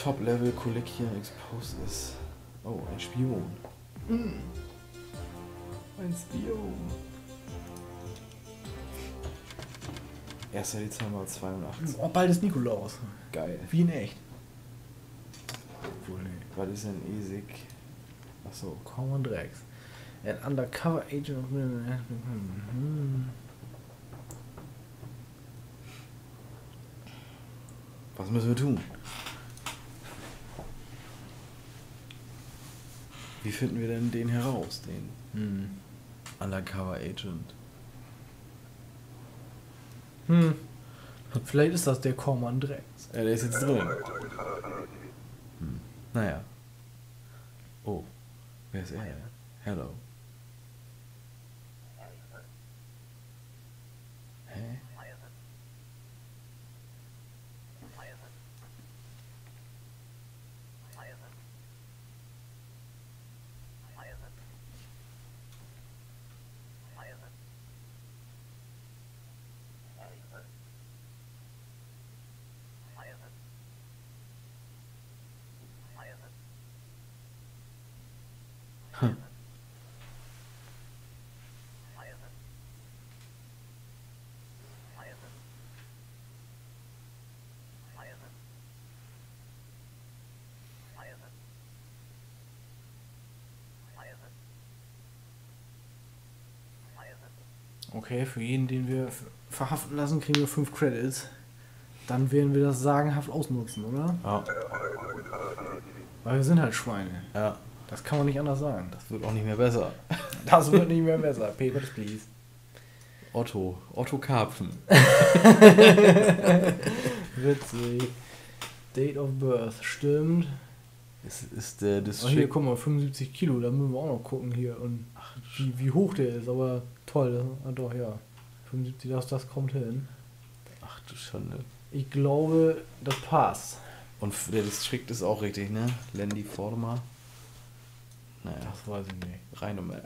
Top-Level Collection Exposed ist. Oh, ein Spion. Ein Spion. 1. Dezember 82. Oh, bald ist Nikolaus. Geil. Wie in echt. Obwohl, nee. Was ist denn ESIG? Achso. Common Drecks. An undercover agent of... Was müssen wir tun? Wie finden wir denn den heraus, den Undercover Agent? Vielleicht ist das der Common Drecks. Ja, der ist jetzt drin. Naja. Oh. Wer ist er? Hello. Hä? Okay, für jeden, den wir verhaften lassen, kriegen wir 5 Credits. Dann werden wir das sagenhaft ausnutzen, oder? Ja. Weil wir sind halt Schweine. Ja. Das kann man nicht anders sagen. Das wird auch nicht mehr besser. Das wird nicht mehr besser. Papers, please. Otto Karpfen. Witzig. Date of Birth, stimmt. Es ist der Oh, hier, District. guck mal, 75 Kilo, da müssen wir auch noch gucken hier. Und wie hoch der ist, aber toll. Doch, ja. 75, das kommt hin. Ach du Schande. Ich glaube, das passt. Und der Distrikt ist auch richtig, ne? Landy Forma. Naja, Das weiß ich nicht. rein um.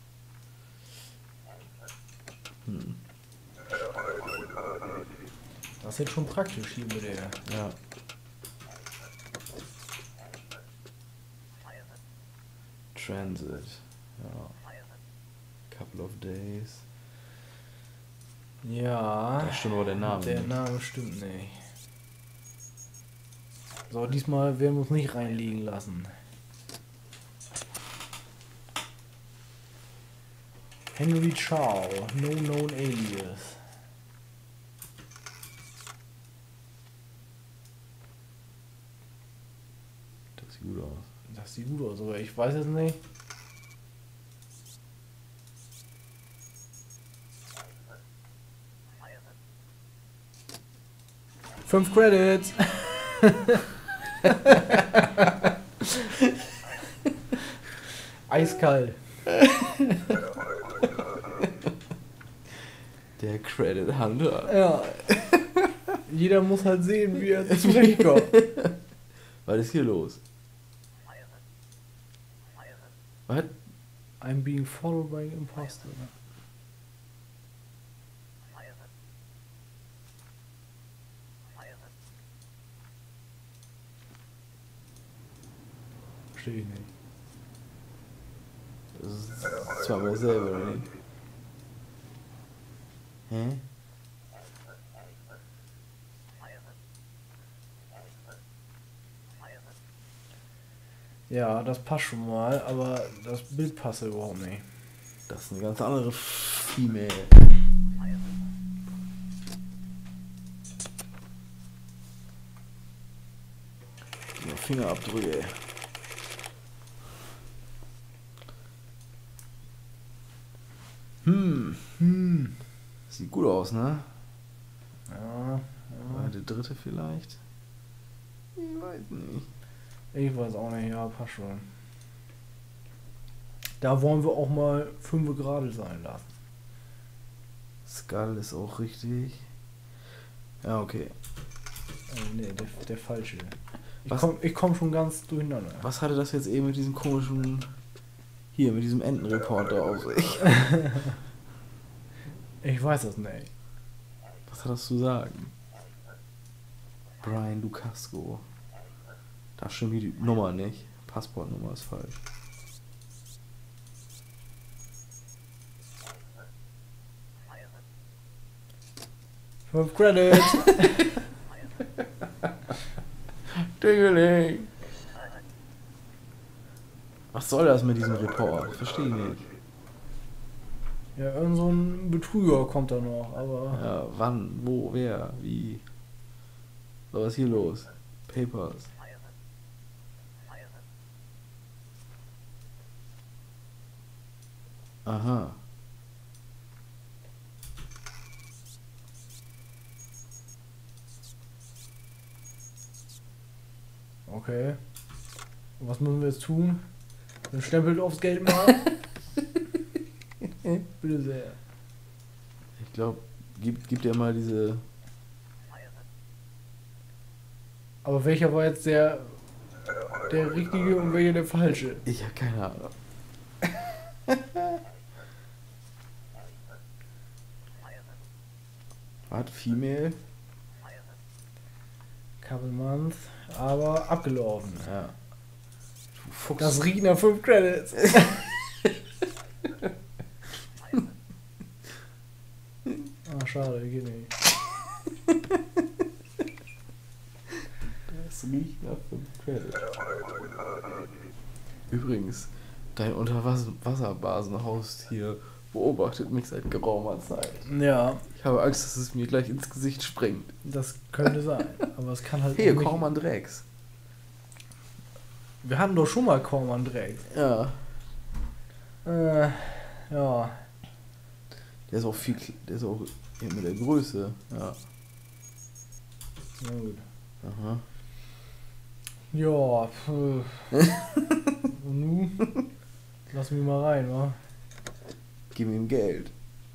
Das ist jetzt schon praktisch hier mit der. Ja. Transit. Ja. Couple of days. Ja. Da stimmt aber der Name. Der nicht. Name stimmt nicht. So, diesmal werden wir uns nicht reinlegen lassen. Henry Chow, no known alias. Das sieht gut aus. Das sieht gut aus, aber ich weiß es nicht. Fünf Credits! Eiskalt. Der Credit Hunter. Ja. Jeder muss halt sehen, wie er zurechtkommt. Was ist hier los? Was? I'm being followed by an imposter. Verstehe ich nicht. Das ist zweimal dasselbe, oder nicht? Hä? Ja, das passt schon mal, aber das Bild passt überhaupt nicht. Das ist eine ganz andere Female. Die Fingerabdrücke. Sieht gut aus, ne? Ja, Der dritte vielleicht? Ich weiß nicht. ich weiß auch nicht, ja, passt schon. Da wollen wir auch mal 5 gerade sein lassen. Skull ist auch richtig. Ja, okay. Nee, der falsche. Was? Ich komm schon ganz durcheinander. Was hatte das jetzt eben mit diesem komischen... Hier, mit diesem Entenreporter auf sich? Ich weiß das nicht. Was hat das zu sagen? Brian Lucasco. Da stimmt die Nummer nicht. Passportnummer ist falsch. Fünf Credits. Dingeling. Was soll das mit diesem Report? Verstehe ich nicht. Ja, irgend so ein Betrüger kommt da noch, aber... Ja, wann, wo, wer, wie? So, was ist hier los? Papers. Aha. Okay. Und was müssen wir jetzt tun? Ein Stempel aufs Geld machen? Bitte sehr. Ich glaube, gibt ja mal diese... Aber welcher war jetzt der richtige und welcher der falsche? Ich habe keine Ahnung. Was? Female? Couple Month, aber abgelaufen. Ja. Du Fuchs. Das riecht nach 5 Credits. Ah, schade, geht nicht. Das riecht nach 5 Credits. Übrigens, dein Unterwasserbasenhaustier beobachtet mich seit geraumer Zeit. Ja, Ich habe Angst, dass es mir gleich ins Gesicht springt. das könnte sein. Aber es kann halt. Hey, auch nicht- Corman Drex. Wir hatten doch schon mal Corman Drex. Ja. Ja. Der ist auch der ist auch hier mit der Größe. Ja. Na gut. Aha. Ja. Und nun? Lass mich mal rein, wa? Gib ihm Geld.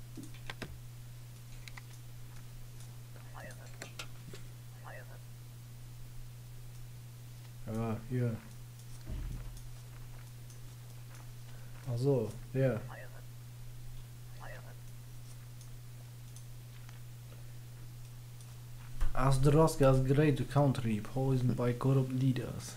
Ja, hier. Ach so, der. Asdroska's great country poisoned by corrupt leaders.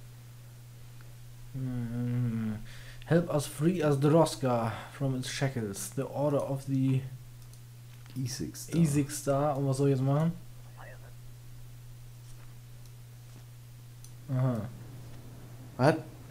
Help us free Asdroska from its shackles. The order of the E6. E6 Star. Und was soll ich jetzt machen? Aha. Was?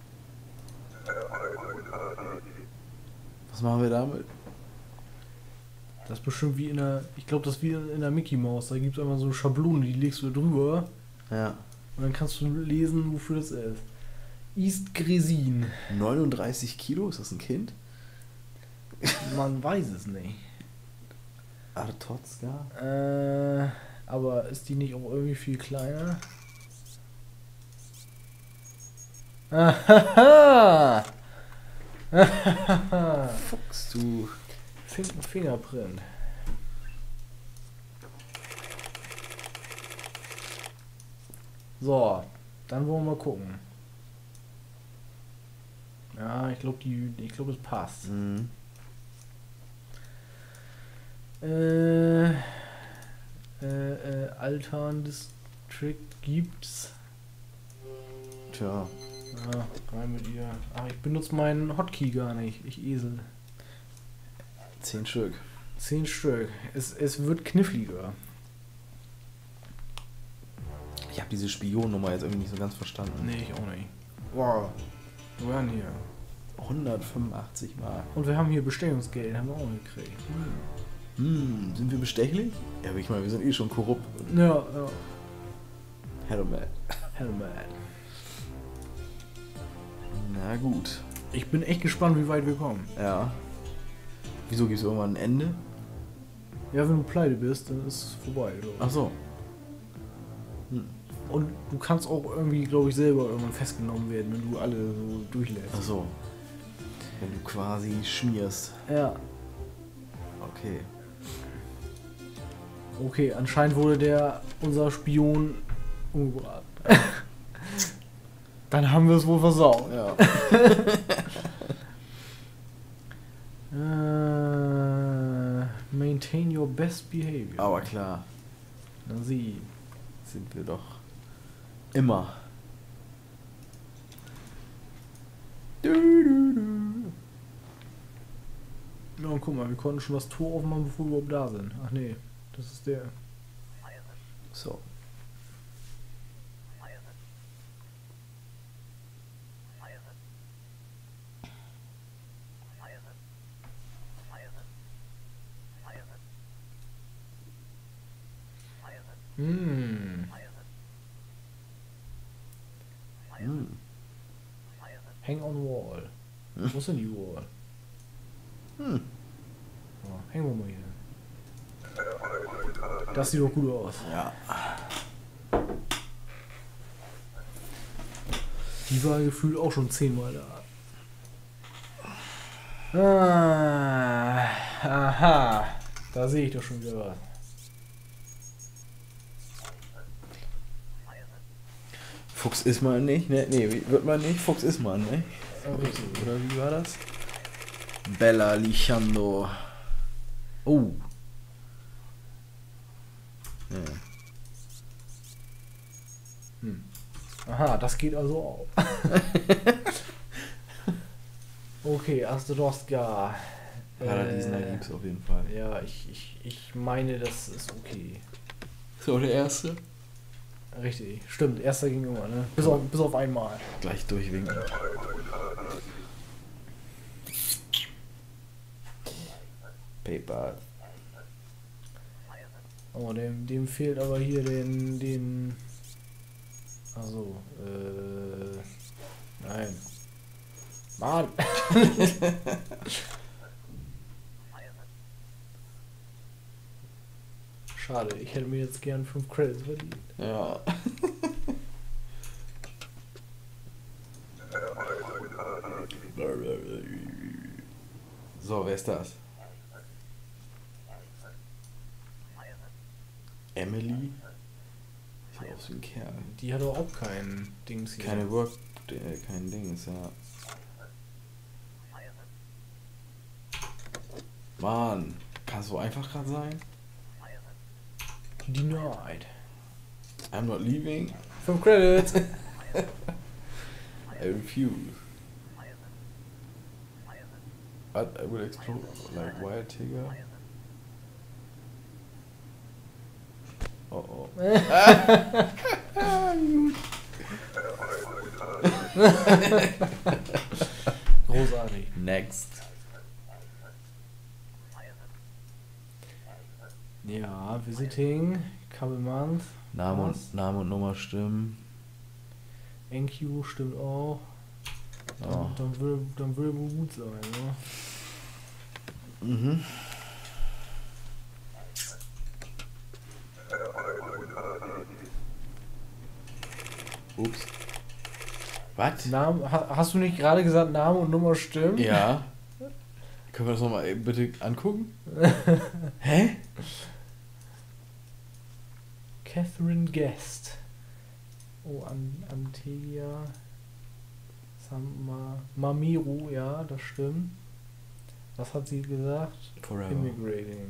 Was machen wir damit? Das ist bestimmt wie in der. Ich glaube, das ist wie in der Mickey Mouse. Da gibt es einfach so eine Schablone, die legst du drüber. Ja. Und dann kannst du lesen, wofür das ist. East Gresin. 39 Kilo? Ist das ein Kind? Man weiß es nicht. Artotska? Aber ist die nicht auch irgendwie viel kleiner? Ahaha! Fuchs, du. Fingerprint. So, dann wollen wir mal gucken. Ja, ich glaube, es passt. Mhm. Altan District gibt's. Tja. Ja, rein mit ihr. Ach, ich benutze meinen Hotkey gar nicht. Ich Esel. 10 Stück. 10 Stück. Es wird kniffliger. Ich habe diese Spionnummer jetzt irgendwie nicht so ganz verstanden. Nee, ich auch nicht. Wow. Wir haben hier. 185 Mark. Und wir haben hier Bestellungsgeld, haben wir auch gekriegt. Sind wir bestechlich? Ja, aber ich meine, wir sind eh schon korrupt. Ja, ja. Hello, man. Helmet. Na gut. Ich bin echt gespannt, wie weit wir kommen. Ja. Wieso gibt es irgendwann ein Ende? Ja, wenn du pleite bist, dann ist es vorbei. Ach so. Und du kannst auch irgendwie, glaube ich, selber irgendwann festgenommen werden, wenn du alle so durchlässt. Ach so. Wenn du quasi schmierst. Ja. Okay. Okay, anscheinend wurde unser Spion umgebracht. Dann haben wir es wohl versaut. Ja. Maintain your best behavior. Aber klar, Na sieh. sind wir doch immer. Ja, und guck mal, wir konnten schon das Tor aufmachen, bevor wir überhaupt da sind. Ach nee, das ist der. So. Hm. Hm. Hang on wall. Wo ist denn die Wall? Hm. Ja, hängen wir mal hier. Das sieht doch gut aus. Ja. Die war gefühlt auch schon 10-mal da. Ah, aha. Da sehe ich doch schon wieder was. Fuchs ist man nicht, ne? Nee, wird man nicht. Fuchs ist man, ne? Richtig. Oder wie war das? Bella Lichando. Oh. Ja. Aha, das geht also auch. Okay, Astrodostka. Paradiesner gibt's auf jeden Fall. Ja, ich meine, das ist okay. So, der erste. Richtig, stimmt, erster ging immer, ne? Bis auf einmal. Gleich durchwinken. Paper. Oh, dem fehlt aber hier den. Also, nein. Mann! Schade, ich hätte mir jetzt gern 5 Credits verdient. Ja. So, wer ist das? Emily? Sieht aus wie ein Kerl. Die hat doch auch kein Dings hier. Keine kein Dings, ja. Mann, kann es so einfach gerade sein? Denied. I'm not leaving. 5 Credits! I refuse. But I will explode like Wild Tiger. Oh oh. Großartig. Next. Ja, Visiting, Couple Month. Name Was? und Nummer stimmen. NQ stimmt auch. Oh. Dann würde wohl gut sein, ne? Mhm. Ups. Was? Hast du nicht gerade gesagt, Name und Nummer stimmen? Ja. Können wir das nochmal bitte angucken? Hä? Catherine Guest. Oh, Antelia. Mamiru, ja, das stimmt. Was hat sie gesagt? Forever. Immigrating.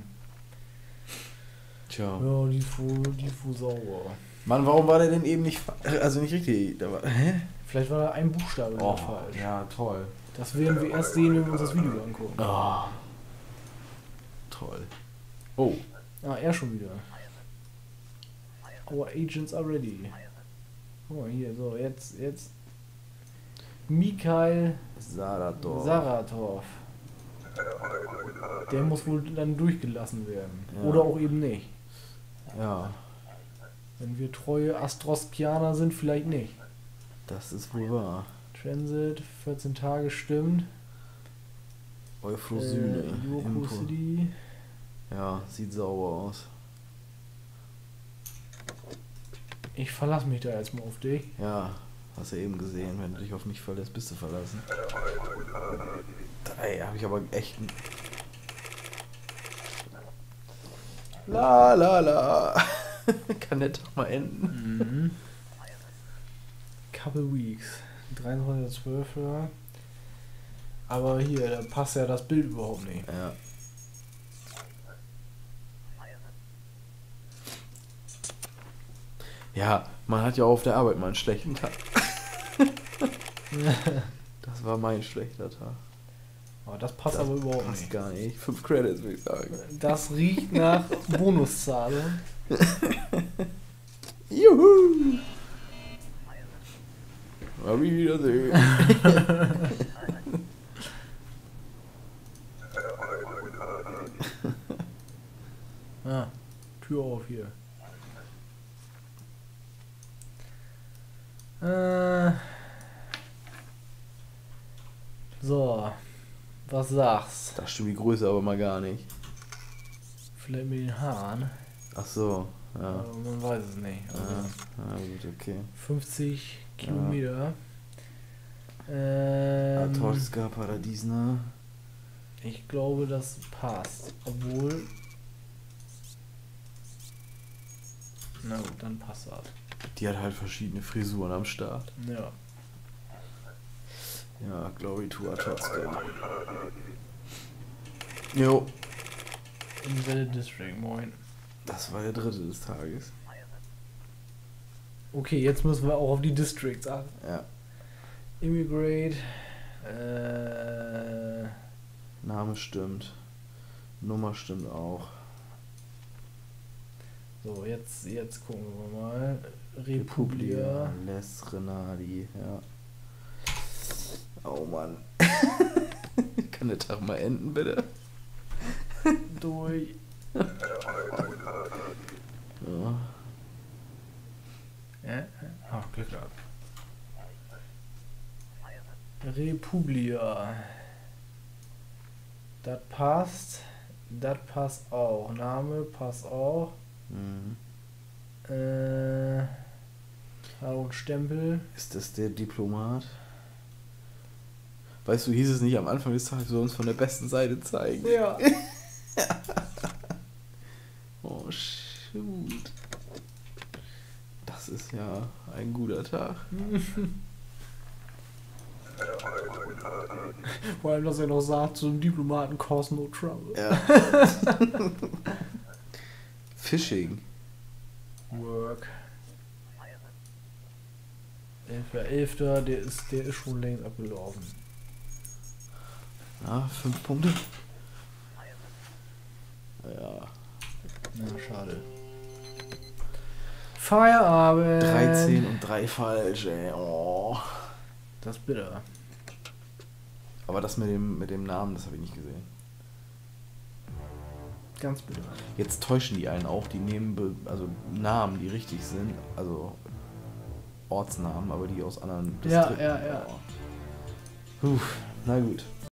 Tja. Ja, die ist wohl sauber. Mann, warum war der denn eben nicht, also nicht richtig? Da war, hä? Vielleicht war da ein Buchstabe Oh, falsch. ja, toll. Das werden wir erst sehen, wenn wir uns das Video angucken. Oh. Toll. Oh. Ah, er schon wieder. Our agents are ready. Oh, hier, so, jetzt. Mikhail Saratov. Der muss wohl dann durchgelassen werden. Ja. Oder auch eben nicht. Ja, Wenn wir treue Astroskianer sind, vielleicht nicht. das ist wohl wahr. Transit, 14 Tage stimmt. Euphrosyne. Yoko Info. City. Ja, sieht sauber aus. Ich verlasse mich da jetzt mal auf dich. Ja, hast du eben gesehen. Wenn du dich auf mich verlässt, bist du verlassen. 3 habe ich aber echt... La la la. Kann der Tag mal enden? Mhm. Couple Weeks. 23.12. Aber hier, da passt ja das Bild überhaupt nicht. Ja. Ja, man hat ja auch auf der Arbeit mal einen schlechten Tag. Das war mein schlechter Tag. Aber das passt Das aber überhaupt passt nicht. gar nicht. 5 Credits, würde ich sagen. Das riecht nach Bonuszahlung. Juhu! Auf Wiedersehen. Ah, Tür auf hier. So, was sagst? Da stimmt die Größe aber mal gar nicht. Vielleicht mit den Haaren. Ach so, ja. Aber man weiß es nicht. Also Gut, okay. 50 Kilometer. Torska Paradies, ne? Ich glaube, das passt. Obwohl. Na gut, dann passt das. Die hat halt verschiedene Frisuren am Start. Ja. Ja, Glory to Torska. Jo. Invalid District, moin. Das war der dritte des Tages. Okay, jetzt müssen wir auch auf die Districts achten. Ja. Immigrate. Name stimmt. Nummer stimmt auch. So, jetzt gucken wir mal. Republia. Les Renardi, ja. Oh Mann. Kann der Tag mal enden, bitte? Durch. Ja. Ach, Glück gehabt. Republia. Das passt. Das passt auch. Name passt auch. Mhm. Und Stempel. Ist das der Diplomat? Weißt du, hieß es nicht am Anfang des Tages, wir sollen uns von der besten Seite zeigen? Ja. Oh, shoot. Das ist ja ein guter Tag. Vor allem, dass er noch sagt, so ein Diplomaten cause no trouble. Ja. Phishing. Work. 11.11. Der ist schon längst abgelaufen. Ja, 5 Punkte. Ja. Na, schade. Feierabend. 13 und 3 falsch, ey. Oh. Das ist bitter. Aber das mit dem Namen, das habe ich nicht gesehen. Ganz bitter. Jetzt täuschen die einen auch, die nehmen also Namen, die richtig sind, also Ortsnamen, aber die aus anderen Ja, Distrikten. ja. Puh, na gut.